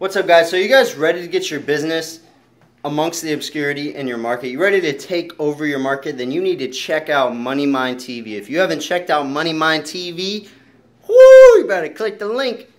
What's up, guys? So you guys ready to get your business amongst the obscurity in your market? You ready to take over your market? Then you need to check out MoneyMind TV. If you haven't checked out MoneyMind TV, whoo, you better click the link